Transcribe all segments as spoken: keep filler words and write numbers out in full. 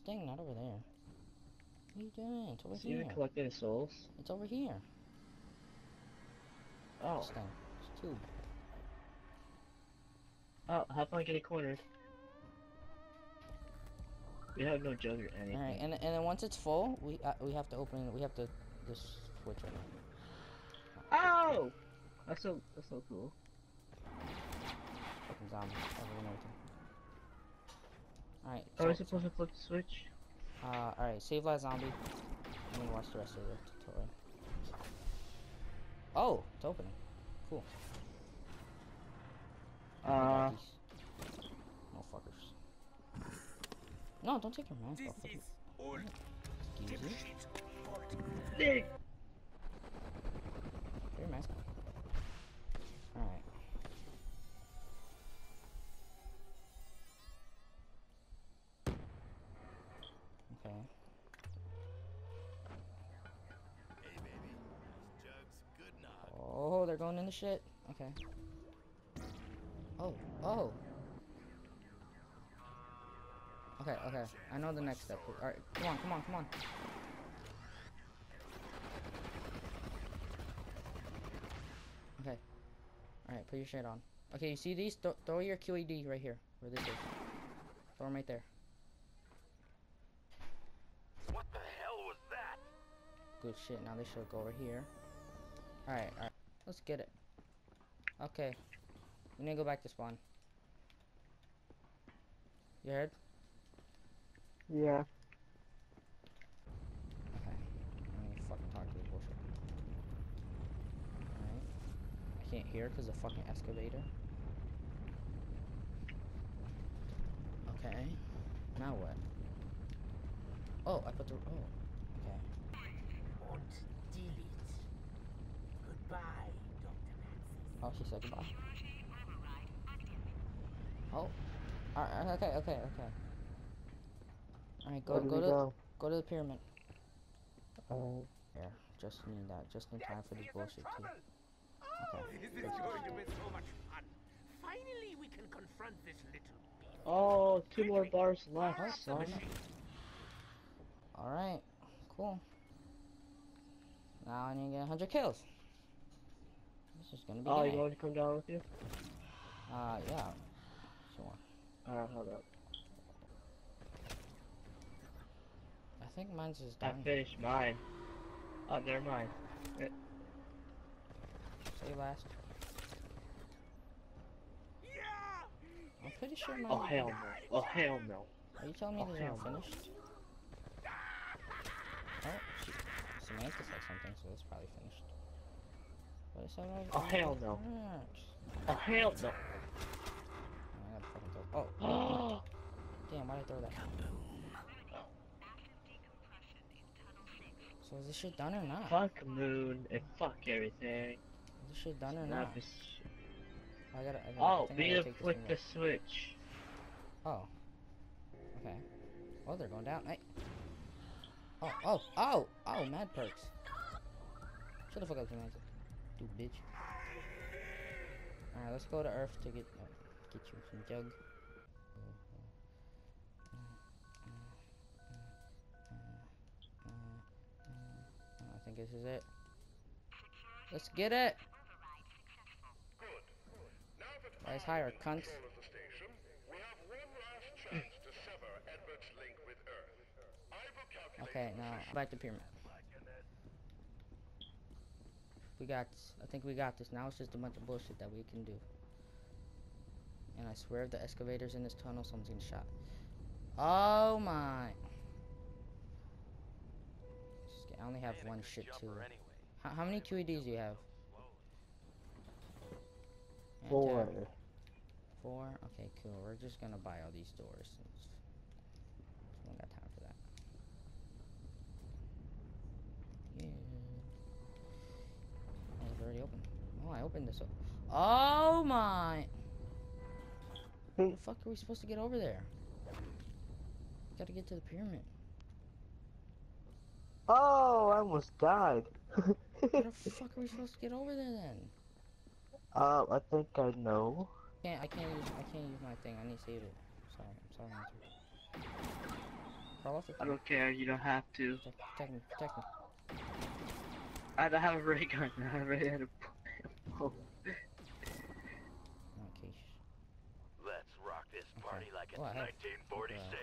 thing, not over there. What are you doing? It's over Is he even here. collecting souls? It's over here. Oh. This thing. It's tube. Oh, how come I get cornered? We have no jug or anything. All right, and and then once it's full, we uh, we have to open. We have to this switch right now. Oh! That's so that's so cool. Fucking zombie. Everyone, everything. All right. Are we So, supposed to flip the switch? uh, all right. Save last zombie. And then watch the rest of the tutorial. Oh, it's opening. Cool. I got Uh. these. Motherfuckers. No, don't take your mask off. This is all. Excuse me. Nick! Put your mask on. Alright. Okay. Hey baby, these jugs good knock. Oh, they're going in the shit. Okay. Oh, oh. Okay, okay. I know the next step. Alright, come on, come on, come on. Okay. Alright, put your shit on. Okay, you see these? Th throw your Q E D right here. Where this is. Throw them right there. What the hell was that? Good shit. Now they should go over here. Alright, alright. Let's get it. Okay. We need to go back to spawn. You heard? Yeah. Okay. I need to fucking talk to this bullshit. Alright. I can't hear because of the fucking excavator. Okay. Now what? Oh, I put the... Oh. Okay. Und delete. Goodbye, Doctor Maxis. Oh, she said goodbye. Oh. Alright, okay, okay, okay. Alright, go, Where do go we to... go? Go to the pyramid. Oh. There. Just need that. Just in time for this bullshit, too. Okay. This is going to be so much fun. Finally, we can confront this little beast. Oh, two more bars left, son. Alright. Cool. Now I need to get one hundred kills. This is gonna be Oh, you gay. want to come down with you? Uh, yeah. Sure. Alright, hold up. I think mine's just I done. finished mine. Oh, never mind. It, Say last. Yeah! I'm pretty sure mine. oh, hell no. Oh, hell no. Are you telling me Oh, these aren't hell no. finished? Oh, she, Samantha said something, so it's probably finished. But it said Oh, hell no. Yes. Oh, hell no. I gotta fucking throw. Oh, Oh, damn! Why'd I throw that? So is this shit done or not? fuck moon and fuck everything. Is this shit done or Snap not? this shit. I gotta. I gotta Oh, I think I we gotta have take this flicked thing the switch. Oh. Okay. Oh, they're going down. Hey. Oh, oh, oh, oh, mad perks. Shut the fuck up, Samantha. Dude, bitch. Alright, let's go to Earth to get uh, get you some jug. I think this is it. Let's get it! Guys, hire cunts. Okay, now back to pyramid. We got this. I think we got this. Now it's just a bunch of bullshit that we can do. And I swear if the excavator's in this tunnel, someone's getting shot. Oh my. I only have one shit too. How, how many Q E Ds do you have? And, uh, Four. Four? Okay, cool. We're just gonna buy all these doors. Since we don't got time for that. Yeah. Oh, it's already open. Oh, I opened this up. Oh my! How the fuck are we supposed to get over there? Gotta get to the pyramid. Oh, I almost died. How the fuck are we supposed to get over there then? uh, I think I know. Can't I can't use I can't use my thing. I need to save it. Sorry, I'm sorry. Andrew. Crawl off the I thing. don't care. You don't have to. Protect, protect me, protect me. I don't have a ray gun. I already had a. Oh. Okay. sh- Let's rock this party like it's Oh, I have- nineteen forty-six.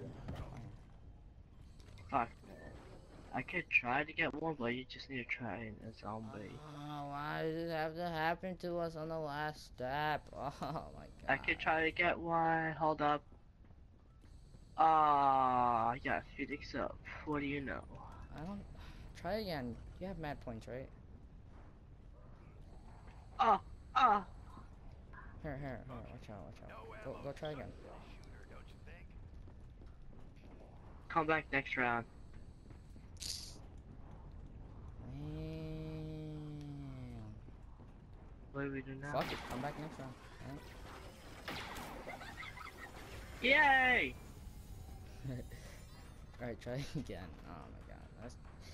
Fuck. I could try to get one, but you just need to try and a zombie. Oh, why did it have to happen to us on the last step? Oh my god. I could try to get one. Hold up. Ah, yeah, Phoenix up. What do you know? I don't. Try again. You have mad points, right? Ah, ah. Here, here, here. Watch out, watch out. Go, go try again. Shooter, don't you think? Come back next round. Man. What do we do now? Fuck it. Come back next round. Yay! Alright, try again. Oh my god. That's.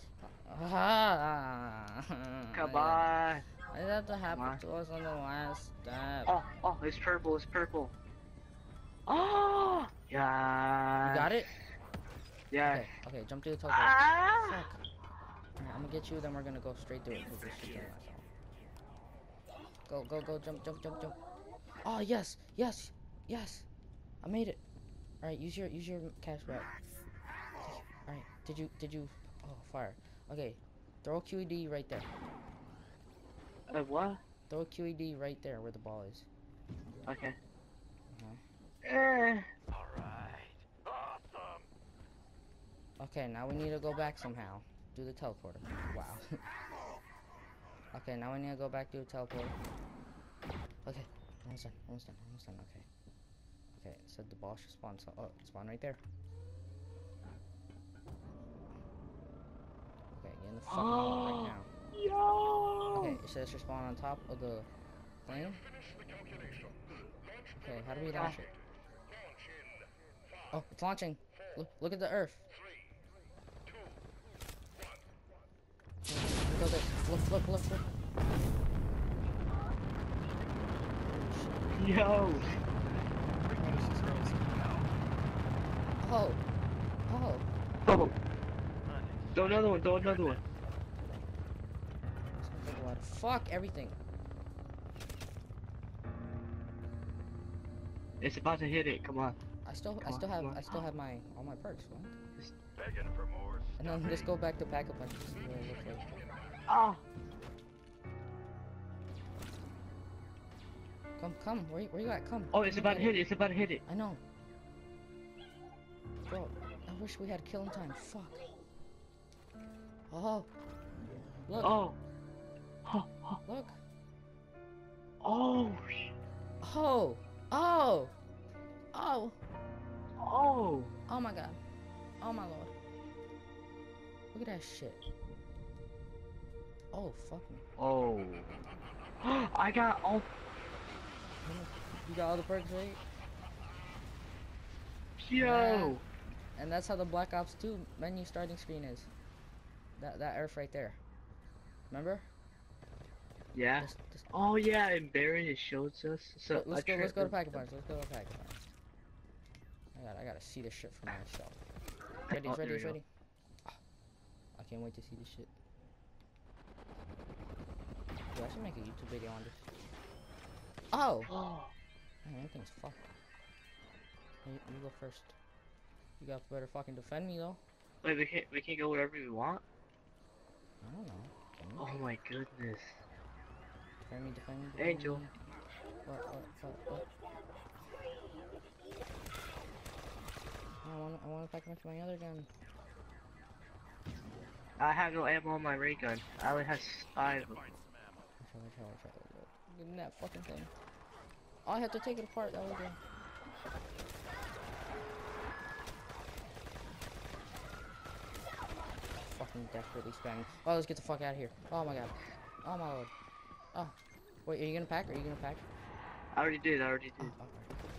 Ah, Come I- on. Why did that have to happen on. to us on the last step? Oh, oh, it's purple. It's purple. Oh, yeah. You got it? Yeah. Okay, okay, jump through the teleport. Ah! Fuck. Alright, I'm gonna get you, then we're gonna go straight through it because this shit's gonna last long. Go, go, go, jump, jump, jump, jump. Oh yes, yes, yes. I made it. Alright, use your use your cash back. Alright, did you did you oh fire. Okay. Throw a Q E D right there. Uh, what? Throw a Q E D right there where the ball is. Okay. Uh-huh. Eh. Alright. Awesome. Okay, now we need to go back somehow. Do the teleporter. Wow. Okay, now we need to go back to the teleporter. Okay, almost done, almost done, almost done, okay. Okay, it said the ball should spawn, so, oh, spawn right there. Okay, get in the fucking hole right now. Yo! Okay, it says should spawn on top of the thing. Okay, how do we launch it? Oh, it's launching. Look, look at the Earth. Look, look, look, look, look, look. Yo! Oh, oh. Oh! Throw another one, throw another one. What? Fuck everything. It's about to hit it, come on. I still, I Come still on, have, come on. I still have my all my perks. What? Begging for more. And then let's go back to pack a punch to see what it looks like. Ah! Come, come. Where, you- where you at? Come. Oh, it's Come about to get hit it, it's about to hit it. I know. Bro, I wish we had killing time. Fuck. Oh. Look. Oh! Oh! Oh! Look. Oh! sh- Oh. Oh. Oh. Oh! Oh my god. Oh my lord. Look at that shit. Oh, fuck me. Oh! I got all. You got all the perks, right? Yo! And that's how the Black Ops two menu starting screen is. That that Earth right there. Remember? Yeah. This, this, Oh yeah, and Barry it shows us. So let's I go. Let's go to tried- Pack a Punch. Let's go to Pack a Punch. I got. I gotta see this shit for myself. Ready? Oh, ready? there we go. ready? Ah, I can't wait to see this shit. Dude, I should make a YouTube video on this. Oh! Oh. Man, that thing's fucked. You, you go first. You got better fucking defend me though. Wait, we can't we can't go wherever we want. I don't know. Can you? Oh my goodness. Defend me, defend me, defend Angel. me. What, what, what, what? I want, I want to pack up my other gun. I have no ammo on my ray gun. I only have five. of them. Watch out, watch out, watch out. Give me that fucking thing. Oh, I have to take it apart. That was good. Fucking desperately spamming. Oh, let's get the fuck out of here. Oh my god. Oh my lord. Oh. Wait, are you gonna pack? Are you gonna pack? I already did. I already Oh, did. alright.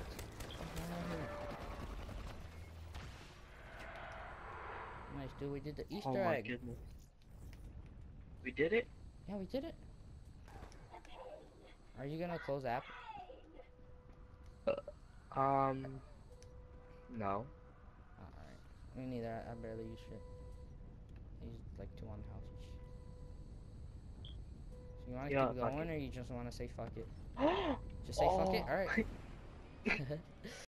Nice, dude. We did the Easter Oh my egg. goodness. We did it? Yeah, we did it. Are you gonna close app? Um. No. Oh, alright. Me neither. I, I barely use shit. I use like two on the house each. So you want to Yeah, keep fuck going, it. or you just want to say fuck it? Just say fuck it. Oh. All right.